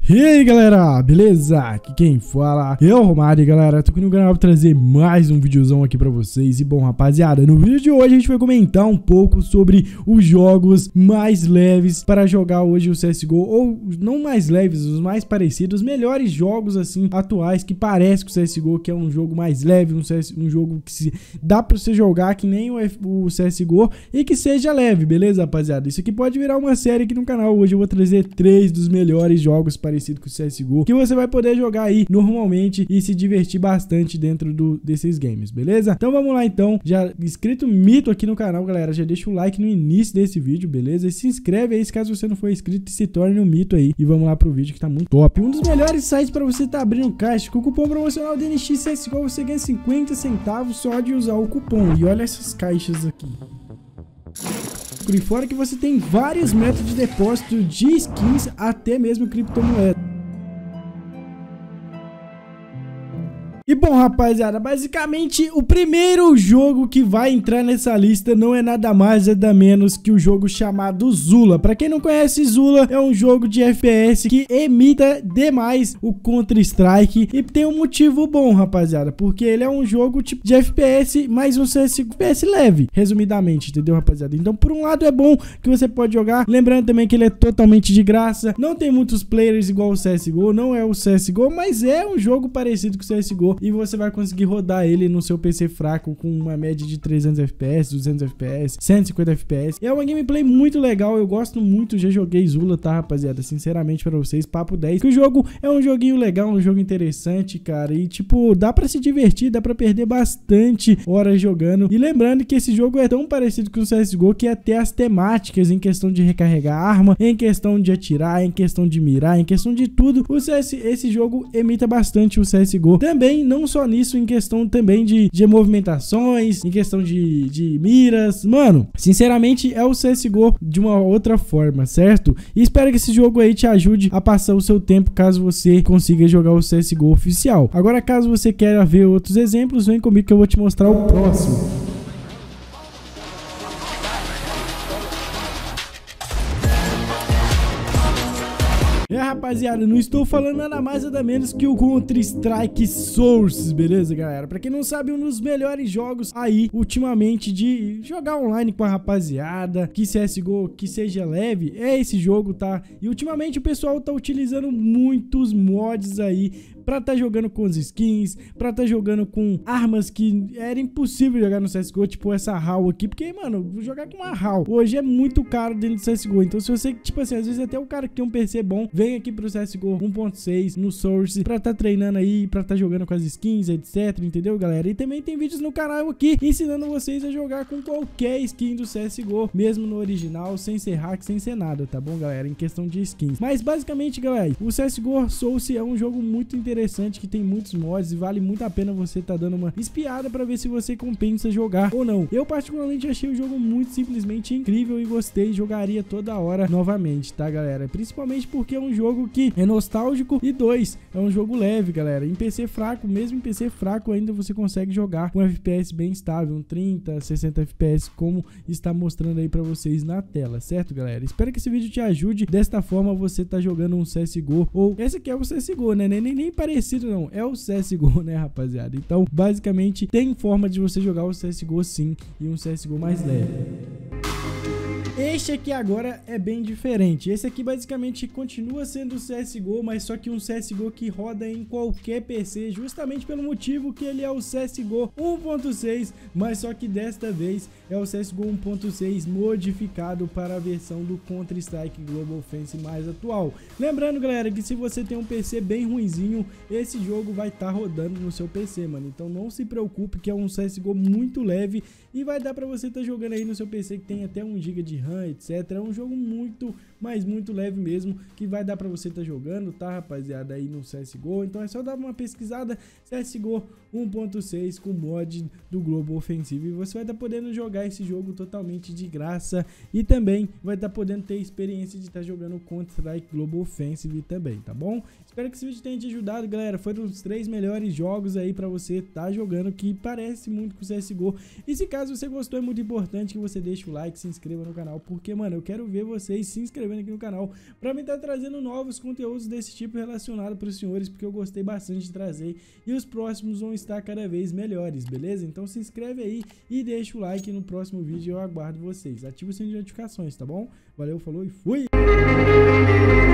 E aí galera, beleza? Aqui quem fala é o Romário, galera. Tô aqui no canal pra trazer mais um videozão aqui pra vocês. E bom, rapaziada, no vídeo de hoje a gente vai comentar um pouco sobre os jogos mais leves para jogar hoje o CSGO. Ou não mais leves, os mais parecidos, os melhores jogos assim, atuais, que parece que o CSGO que é um jogo mais leve, um jogo que dá pra você jogar que nem o CSGO e que seja leve, beleza, rapaziada? Isso aqui pode virar uma série aqui no canal. Hoje eu vou trazer 3 dos melhores jogos parecido com o CSGO, que você vai poder jogar aí normalmente e se divertir bastante dentro desses games, beleza? Então vamos lá então, já inscrito mito aqui no canal, galera, já deixa o like no início desse vídeo, beleza? E se inscreve aí caso você não for inscrito e se torne um mito aí. E vamos lá pro vídeo que tá muito top. Um dos melhores sites para você tá abrindo caixa, com o cupom promocional DNX CSGO você ganha 50 centavos só de usar o cupom. E olha essas caixas aqui. Por fora que você tem vários métodos de depósito de skins, até mesmo criptomoeda. E bom, rapaziada, basicamente o primeiro jogo que vai entrar nessa lista não é nada mais nada menos que o jogo chamado Zula. Pra quem não conhece, Zula é um jogo de FPS que imita demais o Counter-Strike e tem um motivo bom, rapaziada, porque ele é um jogo tipo de FPS, mais um FPS leve, resumidamente, entendeu, rapaziada? Então, por um lado é bom que você pode jogar, lembrando também que ele é totalmente de graça, não tem muitos players igual o CSGO, não é o CSGO, mas é um jogo parecido com o CSGO. E você vai conseguir rodar ele no seu PC fraco com uma média de 300 FPS, 200 FPS, 150 FPS. É uma gameplay muito legal, eu gosto muito, já joguei Zula, tá, rapaziada? Sinceramente pra vocês, papo 10. Que o jogo é um joguinho legal, um jogo interessante, cara. E tipo, dá pra se divertir, dá pra perder bastante horas jogando. E lembrando que esse jogo é tão parecido com o CSGO que até as temáticas em questão de recarregar arma, em questão de atirar, em questão de mirar, em questão de tudo, esse jogo imita bastante o CSGO. Também não só nisso, em questão também de movimentações, em questão de miras. Mano, sinceramente é o CSGO de uma outra forma, certo? E espero que esse jogo aí te ajude a passar o seu tempo, caso você consiga jogar o CSGO oficial. Agora, caso você queira ver outros exemplos, vem comigo que eu vou te mostrar o próximo. Rapaziada, não estou falando nada mais nada menos que o Counter-Strike Source, beleza, galera? Pra quem não sabe, um dos melhores jogos aí, ultimamente, de jogar online com a rapaziada, que CSGO, que seja leve, é esse jogo, tá? E ultimamente o pessoal tá utilizando muitos mods aí pra tá jogando com as skins, pra tá jogando com armas que era impossível jogar no CSGO, tipo essa HAL aqui, porque, mano, jogar com uma HAL hoje é muito caro dentro do CSGO. Então, se você, tipo assim, às vezes até o cara que tem um PC bom, vem aqui pro CSGO 1.6 no Source pra tá treinando aí, pra tá jogando com as skins, etc, entendeu, galera? E também tem vídeos no canal aqui ensinando vocês a jogar com qualquer skin do CSGO, mesmo no original, sem ser hack, sem ser nada, tá bom, galera? Em questão de skins. Mas, basicamente, galera, o CSGO Source é um jogo muito interessante, que tem muitos mods e vale muito a pena você tá dando uma espiada pra ver se você compensa jogar ou não. Eu, particularmente, achei o jogo muito simplesmente incrível e gostei, jogaria toda hora novamente, tá, galera? Principalmente porque é um jogo que é nostálgico e 2, é um jogo leve, galera. Em PC fraco, mesmo em PC fraco ainda você consegue jogar com FPS bem estável, um 30, 60 FPS, como está mostrando aí pra vocês na tela, certo, galera? Espero que esse vídeo te ajude. Desta forma você tá jogando um CSGO, ou esse aqui é o CSGO, né? Nem parecido não, é o CSGO, né, rapaziada? Então, basicamente, tem forma de você jogar o CSGO sim, e um CSGO mais leve. Este aqui agora é bem diferente. Esse aqui basicamente continua sendo o CSGO, mas só que um CSGO que roda em qualquer PC, justamente pelo motivo que ele é o CSGO 1.6, mas só que desta vez é o CSGO 1.6 modificado para a versão do Counter-Strike Global Offensive mais atual. Lembrando, galera, que se você tem um PC bem ruinzinho, esse jogo vai estar rodando no seu PC, mano. Então não se preocupe, que é um CSGO muito leve e vai dar para você estar jogando aí no seu PC que tem até 1 GB de RAM, etc. É um jogo muito, mas muito leve mesmo, que vai dar pra você estar jogando, tá, rapaziada, aí no CSGO. Então é só dar uma pesquisada, CSGO 1.6 com mod do Global Offensive, e você vai estar podendo jogar esse jogo totalmente de graça, e também vai estar podendo ter experiência de estar jogando Counter-Strike Global Offensive também, tá bom? Espero que esse vídeo tenha te ajudado, galera. Foram os 3 melhores jogos aí pra você estar jogando, que parece muito com o CSGO. E se caso você gostou, é muito importante que você deixe o like, se inscreva no canal, porque, mano, eu quero ver vocês se inscrevendo inscrevendo aqui no canal pra mim estar trazendo novos conteúdos desse tipo relacionado para os senhores, porque eu gostei bastante de trazer e os próximos vão estar cada vez melhores, beleza? Então se inscreve aí e deixa o like. No próximo vídeo eu aguardo vocês. Ativa o sininho de notificações, tá bom? Valeu, falou e fui!